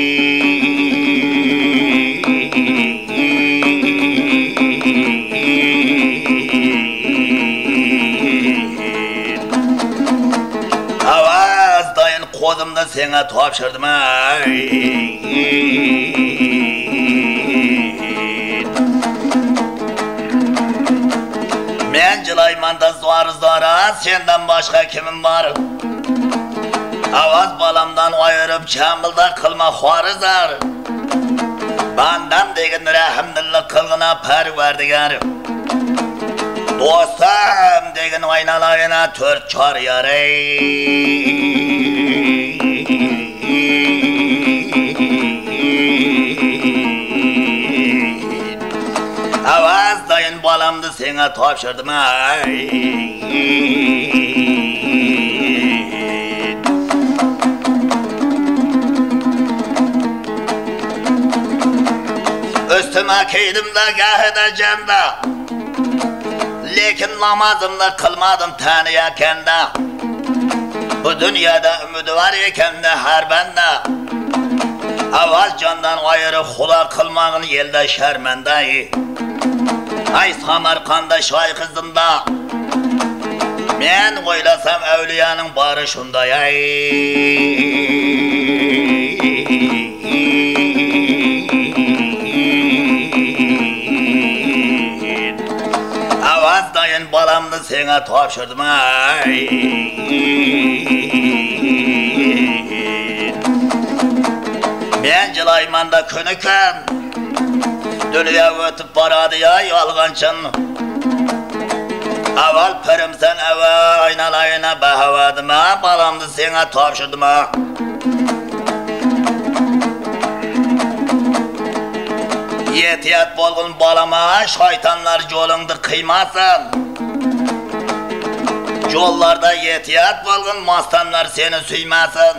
Avazdayın qo'limni senga topshirdim ay. Men jilaymanda zor zora senden başka kimim var? Avaz balamdan ayırıp çambilda qilma xorizar. Bandam degin rahimdillik qilgina parvardigar. Do'stim degin oynalayına to'rt chor yaray. balamdı sana topşırdım ay. Üstüme kiydim de gah edeceğim de, lekin namazımda kılmadım tanıyken de. Bu dünyada ümidi var eken de her bende. Avaz candan ayrı hula kılmağın yelde şermende. Ay Samarkanda şay kızında, men oylasam evliyanın barışında ay. Avaz dayın balamdı sana topşırdım ay. Ben Cılaymanda könüken, dünya ötüp baradı ya yalğançın. Aval pırım sen eva aynalayına bahavadım ha, balamdı sana topşırdım ha. Yetiyat bolgun balama, şeytanlar yolundu kıymasın. Yollarda yetiyat bolgun mastanlar seni suymasın.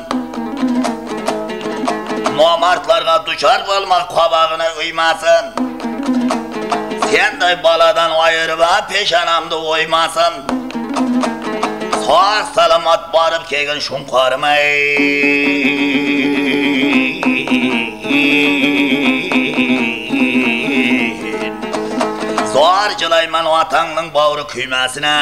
Nomartlarga düşer olmak kabağına uymasın. Sen de baladan ayırıp peşanamda uymasın. Sağ salamat barıp kegin şunkarım ey. Zor Cılayman vatanın bağrı küymesine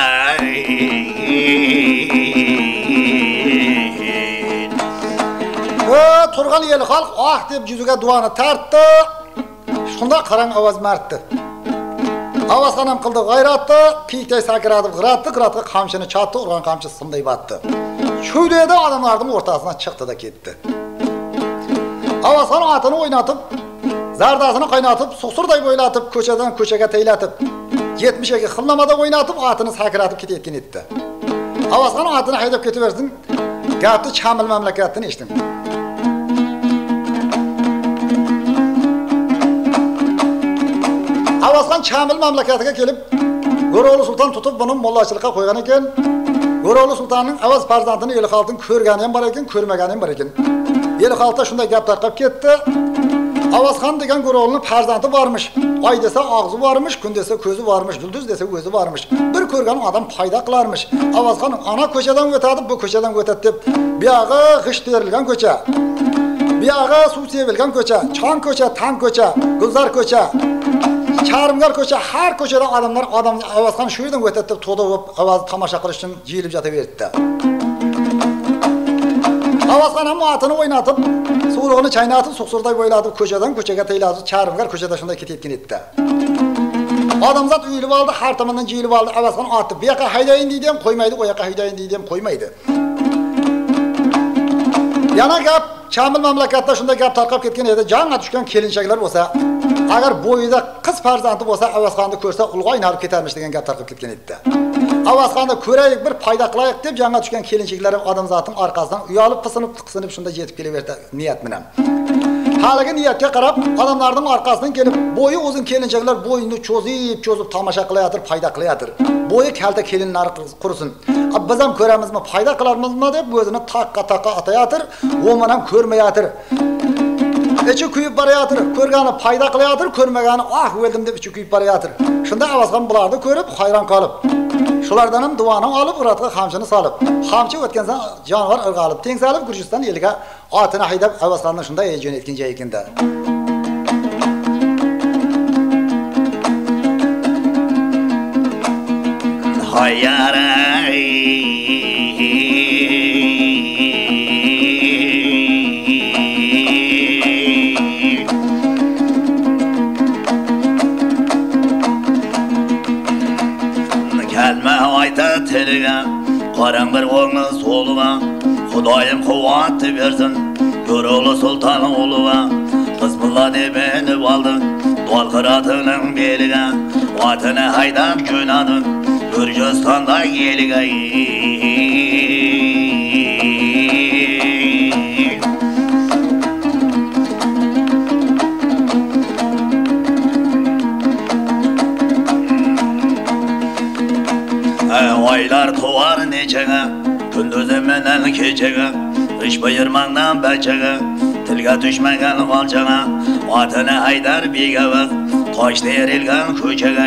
Ee, Turgan yeli halk ah deb yüzüge duanı tarttı. Şunda karan avaz mertti. Avaz hanım kıldı gayrattı, piйтей sakiradı, gırattı, gırattı kamçını çattı, urgan kamçı sımday battı. Şöyle de adamlarının ortasına çıktı da gitti. Avaz hanım atını oynatıp, zardasını kaynatıp, susurday boylatıp, köçeden köçege teylatıp, yetmişe hıllamada oynatıp, atını sakiratıp ketiyetken etti. Avaz hanım atını haydap ketiversin, gaptı Çamil memleketini içtim. Avazxan Çamil memleketiga kelib, Go'ro'g'li sulton tutib buni mollachilikqa qo'ygan ekan. Go'ro'g'li sultonning avaz farzandini Elixaltning ko'rgani ham bor ekan, ko'rmagani ham bor ekan. Elixaltda shunday gap tarqab ketdi. Avazxon degan Go'ro'g'lining farzandi bormish. Oy desa og'zi bormish, kun desa ko'zi bormish, yulduz desa o'zi bormish. Bir ko'rgan odam foyda qilarmish. Avazxon ana ko'chadan o'tadi, bu ko'chadan o'tadi deb, bu yog'i g'isht terilgan ko'cha. Bu yog'i suv sevilgan ko'cha, chon ko'cha, tan ko'cha, gulzor ko'cha. Çağrımgar ko'cha, har ko'chadan odamlar odam Avazxon shu yerdan o'tadi deb to'da bo'lib ovozni tomosha qilish uchun jiyilib yotaverdi. Avazxon ham otini o'ynatib, suvlig'ini chaynatib, suqsurday bo'ylatib ko'chadan ko'chaga taylatib, Çağrımgar ko'chada shunday ketayotgan edi. Odamzat uyilib oldi, har tomondan jiyilib oldi. Avazxon otib, bu yoqqa haydayin deydi ham qo'ymaydi, u yoqqa haydayin deydi ham qo'ymaydi. Yana gap Çamil mamlakatda shunday gap tarqab ketgan edi. Jonga tushgan kelinchaklar bo'lsa, agar bo'yida qiz farzandi bo'lsa, Avazxonni ko'rsa ulg'aynab ketarmish degan gap tarqab ketgan edi. Avazxonni ko'raylik, bir foyda qilaylik deb jonga tushgan kelinchaklar odamzatning orqasidan uyalib, qisinib, qisinib shunda yetib kelaverdi niyat bilan. Haligi niyatga qarab, odamlarning orqasidan kelib, bo'yi uzun kelinchaklar bo'yini cho'zib, cho'zib tomosha qilayotir, foyda qilayotir. Bo'yi kalta kelinlar qursin. Biz ham ko'ramizmi, foyda qilarmizmi deb o'zini taqqa-taqqa atayotir, o'man ham ko'rmayotir. İçi kuyup barayotir, ko'rgani foyda qilayotir, ko'rmagani ah o'ldim deb ichi kuyup barayotir. Shunda Avazxon bularni ko'rib, hayron qolib, shulardan ham duoni olib, uratga xamchini solib, xamchi o'tgandan jonivor irg'alib, tengsalib Gurjiston eliga otini haydab Avazxonni shunday jo'natgan joy ekanda. Hayaray kelme ayta teliga, qaran bir o'g'li so'liga, Xudoyim quvvat bersin, Go'ro'g'li sultonning o'g'liga, Hizbullah deb beni oldi, Dolqiratining beliga, otini haydab jo'nadi, Gurjistonda eliga. oylar tuvar nechega kunduzi menen kechega ish buyurmangdan bachaga tilga tushmagan g'olchaga otini haydar begavaz toshda erilgan ko'chaga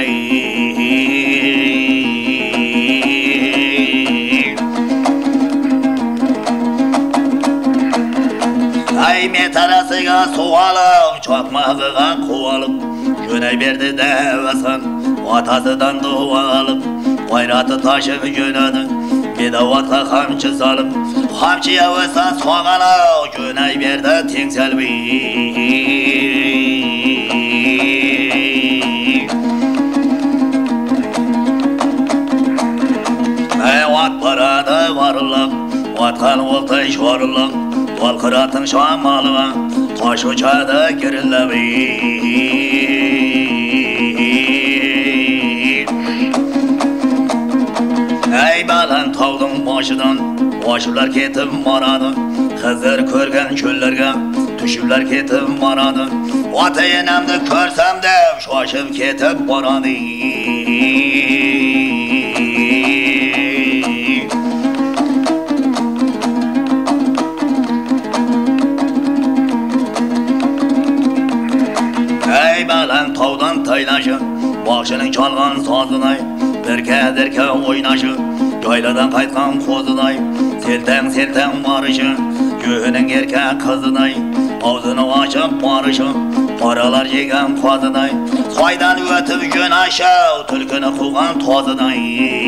ay metarasiga suvalib chaqmag'iga quvalib jo'nay berdi davasan otasidan duo olib g'ayrati toshib jo'nadi bedavatga qamchi solib qamchi yavasa so'g'alib jo'nay berdi tengsalbi ay ot parada varilib otgan o'ltay shorilib Valkıratın şamalığa taş uçada girildi. Ey balan tavdın başıdan başılar ketip maradı. Kızır körgen çöllerge düşüpler ketip maradı. Vatayınamda körsem de şaşıp ketip maradı. Balan tavdan taylaşı Başının çalgan sazınay Derke derke oynaşı Yayladan qaytkan kozunay Selten selten marışı Göğünün erke kızınay Ağzını açıp marışı Paralar yegen kozunay Soydan ötüp gün aşağı Tülkünü kuğan tozunay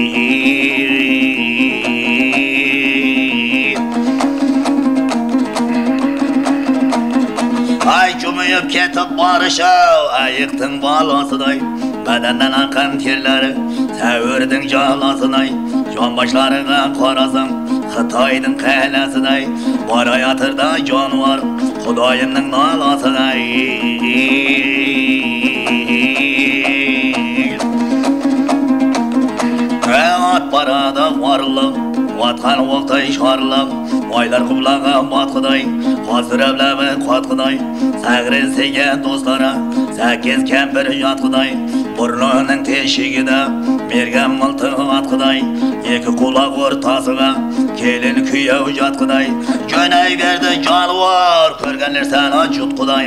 Ay cumuyup ketip barışa ayıktın balasıday Bedenden akan terleri Sevirdin calasıday Can başlarına karasın Xıtaydın kəhləsiday Bara yatırda can var Xudayımның nalasıday At barada varlıq Vatqan oltay şarlıq Aylar qublağa batqıday Hazır evləbi qatqıday Səğri sege dostlara Səkiz kəmpir yatqıday Burnunun teşigide Mergem mıltı atqıday Eki kulaq ortasıga Kelin küyev yatqıday Göney verdi can var Körgenler sana jutqıday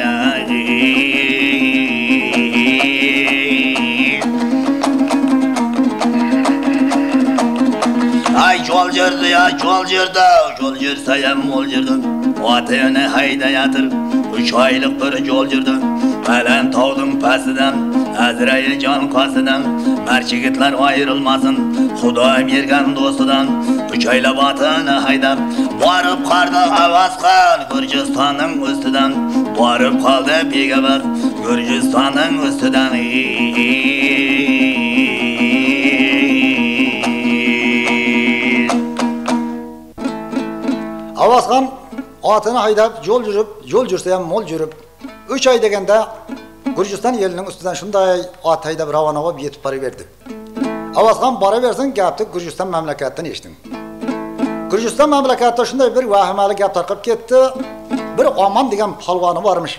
Ay yol jirdi ya yol jirdi Yol jirsayam mol jirdi Vatayını hayda yatır Üç aylık bir yol jirdi Belen tavdın pasidan Azrail can kasıdan Merçigitler ayrılmasın Xudayım yergen dostudan Üç ayla vatını hayda Varıp kardı avaskan Gürcistan'ın üstüden Varıp kaldı begavaz Gürcistan'ın üstüden Avaskan atını haydap yol yürüp, yol yürseyen mol yürüp, üç ay degende Gürcistan yerinin üstünden şunday at haydap Ravanova bir yetip para verdi. Avaskan para versin gapti Gürcistan memleketten eştin. Gürcistan memlekette şunday bir vahimali gap tarqıp ketdi, bir Aman degen palvanı varmış.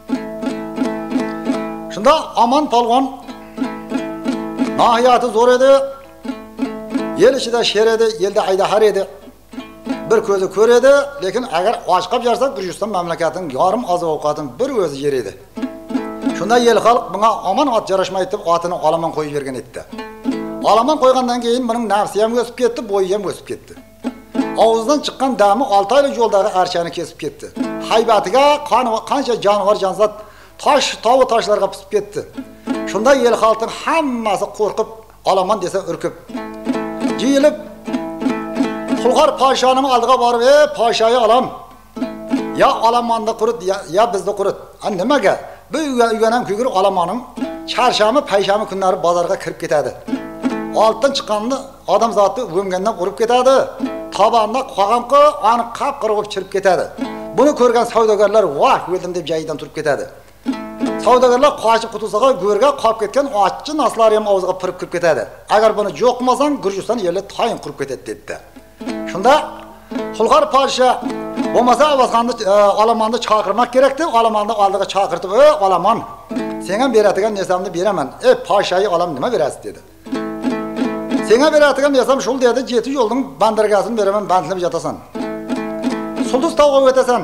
Şunda Aman palvan nahiyatı zor edi, yel içinde şer edi, yelde ayda har edi. Bir ko'zi ko'r edi, lekin agar ochqab yarsa Gürcistan mamlakatining yarım oziq ovqatini bir o'zi yer edi. Shunda yel xalq bunga Aman ot yarashmaydi deb otini olaman qo'yib bergan edi. Olaman qo'ygandan keyin buning nafsi ham o'sib ketdi, bo'yi ham o'sib ketdi. Og'zidan chiqqan dami olti oylik yo'ldagi archani kesib ketdi. Haybatiga qancha jonivor jonzot tosh, tovu toshlarga pisib ketdi. Shunda yel xalqning hammasi qo'rqib, olaman desa urkib, jiyilib Xulqar podshoning oldiga borib, "Ey podshoyi olam, ya olamonni qurut, ya, ya bizni qurut." An nimaga? Bu uyganam kuygur olamoning charshami, payshami kunlari bozorga kirib ketadi. Oltin chiqqanni odam zoti o'mgandan urib ketadi. Tabanda qog'amqi, ani qap-qirg'ib chirib ketadi. Buni ko'rgan savdogarlar "Voh, o'ldim" deb joyidan turib ketadi. Savdogarlar qochib qutulsaga go'rga qolib ketgan ochchi naslari ham og'ziga pirib kirib ketadi. Agar buni yo'qmasang, Gürciston yerli tayin qurib ketadi dedi. Shunda Xulqar podsho bo'lmasa Avasqonni olamanni chaqirmak kerakdi. Olamanni oldiga chaqirtib, "Ey olaman, senga beradigan narsamni beraman. Ey podshoyi olam nima berasiz?" dedi. Sene beratigan desem şul dedi, yeti yolun bandırgasını veremem, bandılıp yatasan. Sulduz tavga ötesen.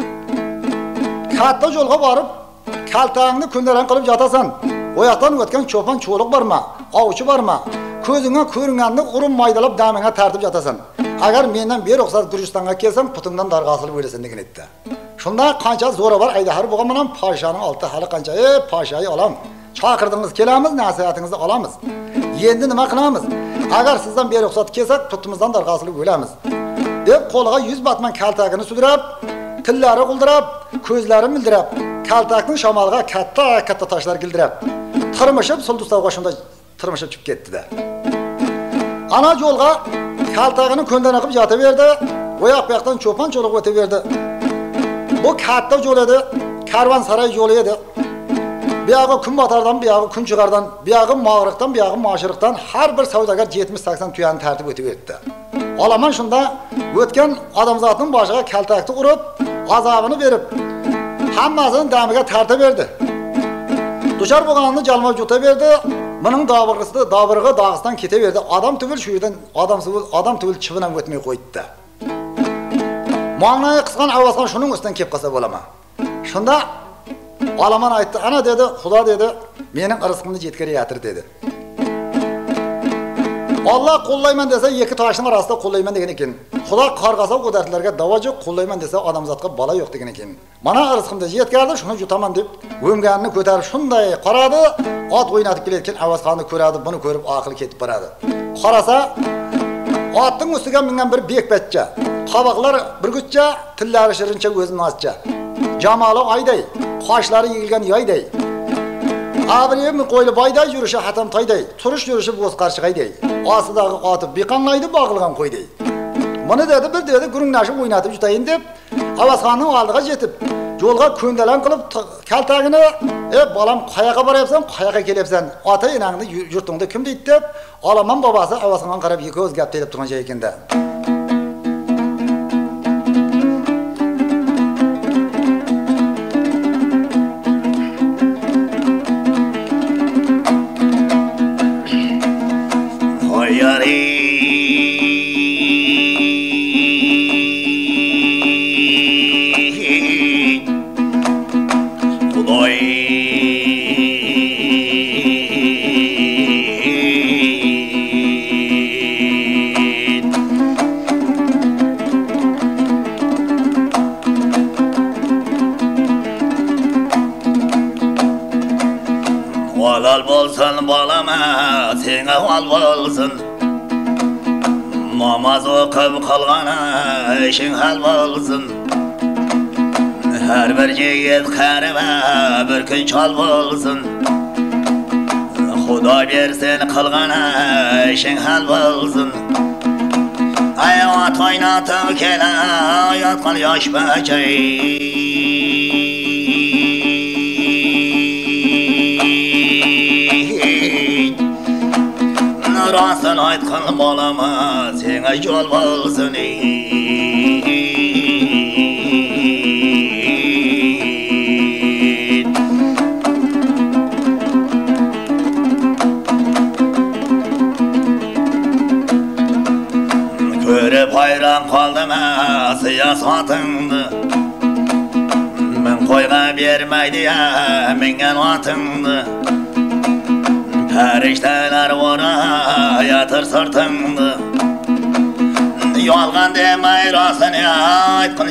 Katta yolga barıp, kaltağını künderen kılıp yatasan. Oyaktan ötken çopan çoğuluk barma, avuçu barma. Közüne körüngenini urun maydalap damına tartıp yatasan. Agar menden bir oksat Gürcistan'a kelsen, putumdan dargasılıp öylesin degen etti. Şunda kança zora var, ayda harı boğamanan paşanın altı halı kança, e paşayı alam. Çakırdınız, kelamiz, nasihatinizi alamız. Yendi nima qilamiz? Agar sizdan bir oksat kelsak, putumuzdan dargasılıp öylemiz. Deb qo'liga yüz batman kaltagini sudrab, tillari g'ildirab, ko'zlari mildirab, kaltakning shamolga katta-katta toshlar gildirab, tirmishib sulduztavga shunda tirmishib chiqib ketdi-da. Ana yo'lga kaltagini ko'ndan oqib yotaverdi, oyoq buyoqdan cho'pon cho'liq o'taverdi. Bu katta yo'l edi, karvonsaroy yo'li edi. Buyog'i kun batardan, buyog'i kun chiqardan, buyog'i mag'riqdan, buyog'i mashriqdan har bir savdogar yetmish sakson tuyani tartib o'taverdi. Olaman shunda o'tgan odamzotning boshiga kaltakni urib, azobini berib, hammasini damiga tartaverdi. Duchar bo'lganini jalmab yotaverdi. Buning davırg'isi, davırg'i Dog'iston ketaverdi. Odam tugul shu yerdan odam tugul, odam tugul chivinam o'tmay qo'ydi. Ma'noyi qisqan avvasdan shuning ustidan kelib qolsa bo'laman. Shunda Olaman aytdi, ana dedi, Xudo dedi, mening rizqimni yetkazayapti dedi. Allah qo'llayman desa, ikki toshning orasida qo'llayman degan ekan. Xudo qarg'asa u dardlarga davo yo'q, qo'llayman desa, odamzotga balo yo'q degan ekan. Mana rizqimni yetkazdi, shuni yutaman deb, o'mganini ko'tarib shunday qaradi, ot o'ynatib kelayotgan Avazxonni ko'radi, buni ko'rib aqli ketib boradi. Qarasa, otning ustiga mingan bir bekbachcha, qovoqlar birgutcha, tillari shirincha, o'zi noscha. Jamoli oyday, qoshlari yigilgan yoyday. Abriyim qo'yli boyday yurishi hatam toyday, turish yurishi bo'z qarchiqayday. Ostidagi qotib biqanlaydi bog'ilgan qo'yday. Buni dedi, bir dedi, gurunglashib o'ynatib yutayin deb, Avazxonning oldiga yetib, yo'lga ko'ndalan qilib kaltagini, "E bolam, qayoqqa boryapsan? Qayoqqa kelyapsan? Ota-enangni yurtingda kim deydi?" deb, Olaman bobosi Avazxonga qarab ikki o'z gap deb turgan joy ekanda. Halal bolsun balama, sene hal bolsun. Namaz okup kalgana, işin hal bolsun. Her bir yiğit karıma, bir gün çal bolsun. Xudo bersin kalgana, işin hal bolsun. Hayat oynatıp kela, yatkan yaş böceği. Rasın aytkan balama, sene yol bolsun. Körüp hayran kaldım siyasatındı. Ben koyga vermeydi ya, mingen atındı. Perişteler vura yatır sırtındı. Yolgan demey rasını aytkın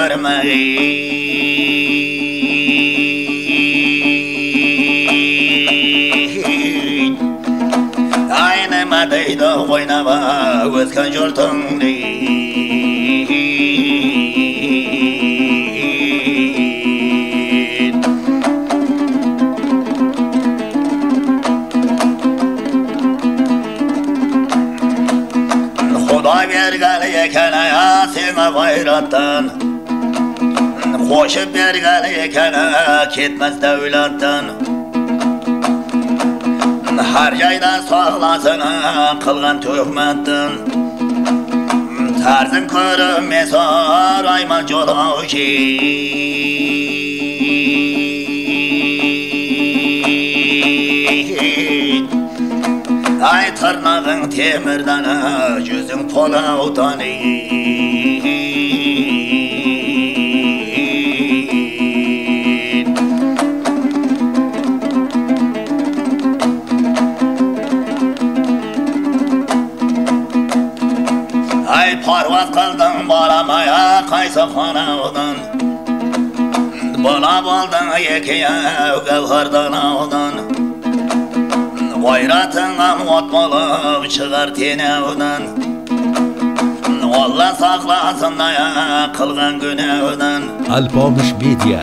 cüvermeyi. Aynıma deydi oynama özken jurtыңды. Xudo bergani ekan seni g'ayratdan, qo'shib bergani ekan ketmas davlatdan. Har joyda sog'lasin qilgan tuhmatdan. Tarzing ko'rinmay so'rayman jo'loshi. Ay tırnağın temirden, yüzün polavdan. Ay parvat kıldın balamaya kaysa xanavdan. Bala buldun yekiye gavhardan avdan. Gayratına ot bulup çıkar tenevdan. Allah saklasın da ya kılgan günevdan. Alpomish Media.